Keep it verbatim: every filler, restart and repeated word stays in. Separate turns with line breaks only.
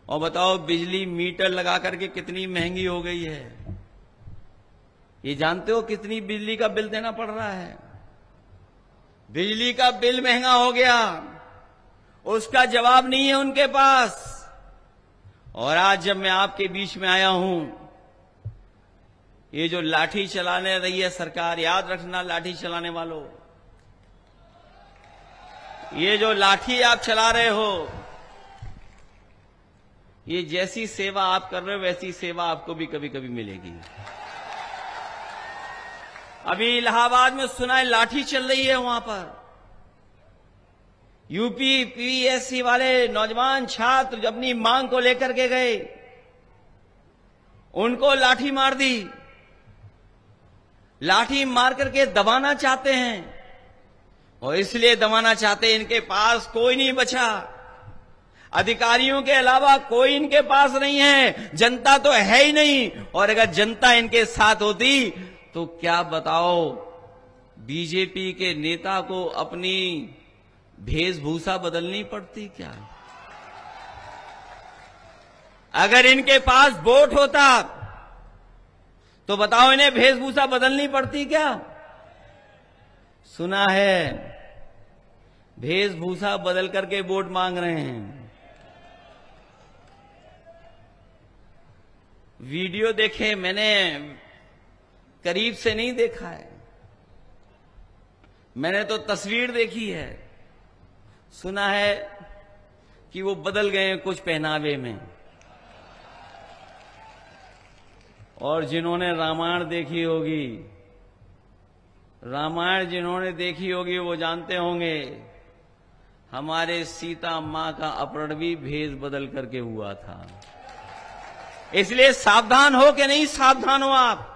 और बताओ बिजली मीटर लगा करके कितनी महंगी हो गई है। ये जानते हो कितनी बिजली का बिल देना पड़ रहा है? बिजली का बिल महंगा हो गया, उसका जवाब नहीं है उनके पास। और आज जब मैं आपके बीच में आया हूं, ये जो लाठी चलाने रही है सरकार, याद रखना लाठी चलाने वालों, ये जो लाठी आप चला रहे हो, ये जैसी सेवा आप कर रहे हो वैसी सेवा आपको भी कभी कभी मिलेगी। अभी इलाहाबाद में सुना है लाठी चल रही है, वहां पर यूपी पीएससी वाले नौजवान छात्र अपनी मांग को लेकर के गए, उनको लाठी मार दी। लाठी मार करके दबाना चाहते हैं, और इसलिए दबाना चाहते हैं इनके पास कोई नहीं बचा, अधिकारियों के अलावा कोई इनके पास नहीं है, जनता तो है ही नहीं। और अगर जनता इनके साथ होती तो क्या बताओ, बीजेपी के नेता को अपनी वेशभूषा बदलनी पड़ती क्या? अगर इनके पास वोट होता तो बताओ इन्हें वेशभूषा बदलनी पड़ती क्या? सुना है वेशभूषा बदल करके वोट मांग रहे हैं। वीडियो देखे मैंने, करीब से नहीं देखा है, मैंने तो तस्वीर देखी है। सुना है कि वो बदल गए कुछ पहनावे में। और जिन्होंने रामायण देखी होगी, रामायण जिन्होंने देखी होगी वो जानते होंगे हमारे सीता मां का अपहरण भी भेष बदल करके हुआ था। इसलिए सावधान हो कि नहीं सावधान हो आप?